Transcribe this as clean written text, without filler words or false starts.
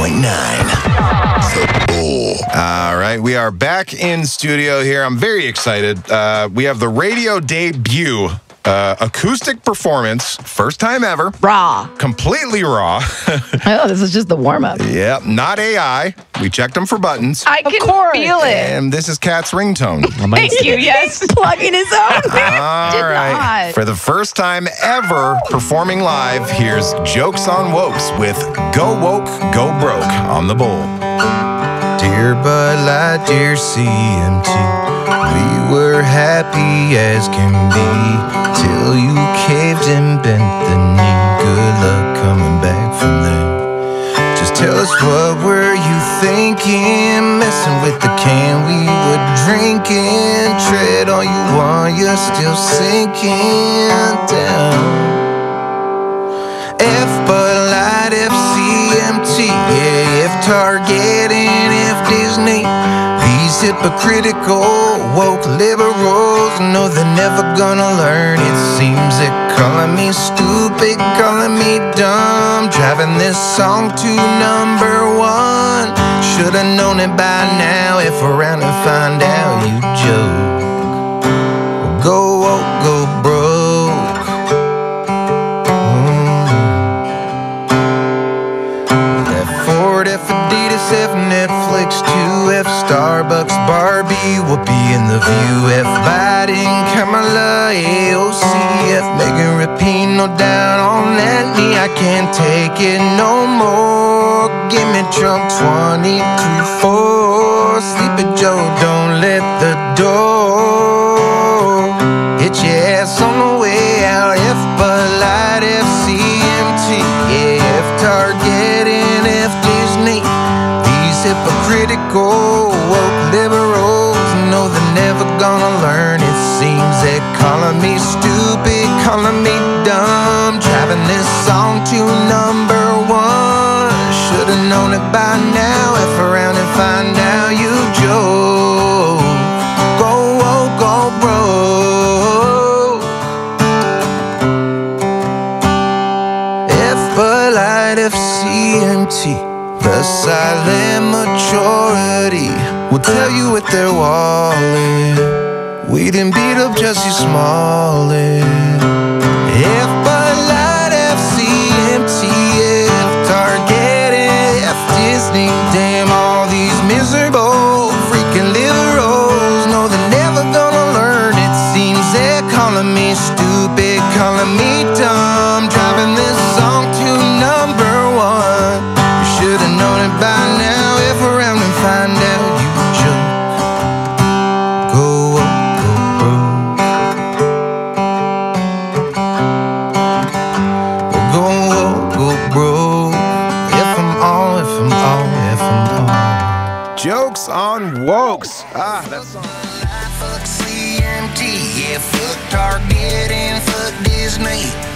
The Bull. All right, we are back in studio here. I'm very excited. We have the radio debut acoustic performance, first time ever. Raw. Completely raw. Oh, this is just the warm-up. Yep, not AI. We checked them for buttons. I can feel it. And this is Kat's ringtone. Thank you, yes. Plugging his own. All right. For the first time ever performing live, here's Jokes on Wokes with Go Woke, Go Broke on the Bull. Dear Bud Light, dear CMT, we were happy as can be till you caved and bent the knee. Good luck coming back from there. Just tell us, what were you thinking? Messing with the can we were drinking. Tread all you want, you're still sinking down. F Bud Light, F CMT, yeah, F Target and F Disney. These hypocritical woke liberals know they're never gonna learn. It seems they're calling me stupid, calling me dumb, driving this song to #1. Should've known it by now. If around and find out you joke. Go woke, go broke. F Adidas, F Netflix, 2F Starbucks, Barbie, Whoopi in the View, F Biden, Kamala, AOC, F Megan Rapinoe down on that knee. I can't take it no more. Give me Trump 2024. Sleepy Joe, don't let the door hit your ass on the way out. F Bud Light, F CMT, yeah, F Target and F Disney. These hypocritical woke liberals know they're never gonna learn. It seems they're calling me stupid, calling me dumb, driving this song to #1. Should've known it by now. If around and find out you joke. Go woke, go broke. F Bud Light, F CMT. The silent majority will tell you with their wallet. We didn't beat up Jussie Smollett. F Bud Light, F CMT, F Target, F Disney. Damn, all these miserable freaking liberals know they're never gonna learn. It seems they're calling me stupid, calling me dumb, driving this song to #1. Should've known it by now. If around and find out you joke. Go woke, go broke. Go woke, go broke. If I'm on, if I'm on, if I'm on. Jokes on Wokes. Ah, that's Fuck CMT, yeah, fuck Target and fuck Disney.